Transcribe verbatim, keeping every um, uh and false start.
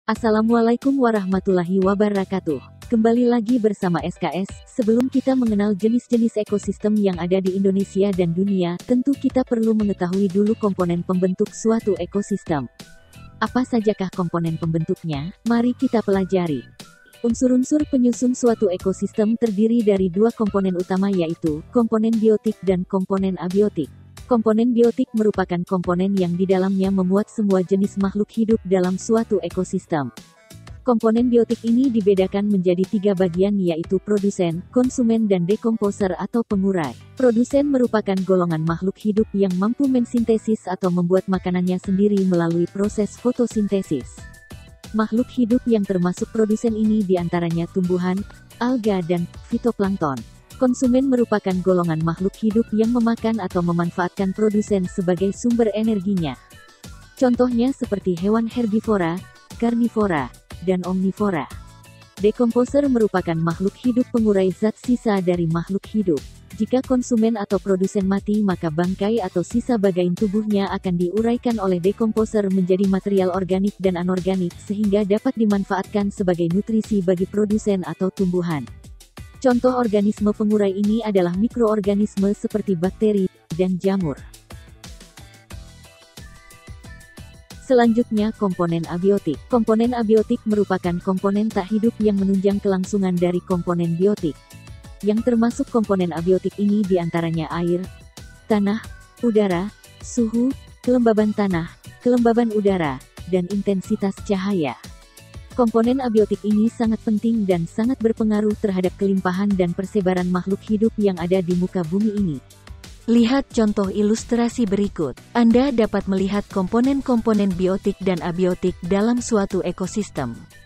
Assalamualaikum warahmatullahi wabarakatuh. Kembali lagi bersama S K S. Sebelum kita mengenal jenis-jenis ekosistem yang ada di Indonesia dan dunia, tentu kita perlu mengetahui dulu komponen pembentuk suatu ekosistem. Apa sajakah komponen pembentuknya? Mari kita pelajari. Unsur-unsur penyusun suatu ekosistem terdiri dari dua komponen utama, yaitu komponen biotik dan komponen abiotik. Komponen biotik merupakan komponen yang di dalamnya memuat semua jenis makhluk hidup dalam suatu ekosistem. Komponen biotik ini dibedakan menjadi tiga bagian, yaitu produsen, konsumen dan dekomposer atau pengurai. Produsen merupakan golongan makhluk hidup yang mampu mensintesis atau membuat makanannya sendiri melalui proses fotosintesis. Makhluk hidup yang termasuk produsen ini diantaranya tumbuhan, alga dan fitoplankton. Konsumen merupakan golongan makhluk hidup yang memakan atau memanfaatkan produsen sebagai sumber energinya. Contohnya seperti hewan herbivora, karnivora, dan omnivora. Dekomposer merupakan makhluk hidup pengurai zat sisa dari makhluk hidup. Jika konsumen atau produsen mati, maka bangkai atau sisa bagian tubuhnya akan diuraikan oleh dekomposer menjadi material organik dan anorganik, sehingga dapat dimanfaatkan sebagai nutrisi bagi produsen atau tumbuhan. Contoh organisme pengurai ini adalah mikroorganisme seperti bakteri dan jamur. Selanjutnya, komponen abiotik. Komponen abiotik merupakan komponen tak hidup yang menunjang kelangsungan dari komponen biotik. Yang termasuk komponen abiotik ini diantaranya air, tanah, udara, suhu, kelembaban tanah, kelembaban udara, dan intensitas cahaya. Komponen abiotik ini sangat penting dan sangat berpengaruh terhadap kelimpahan dan persebaran makhluk hidup yang ada di muka bumi ini. Lihat contoh ilustrasi berikut. Anda dapat melihat komponen-komponen biotik dan abiotik dalam suatu ekosistem.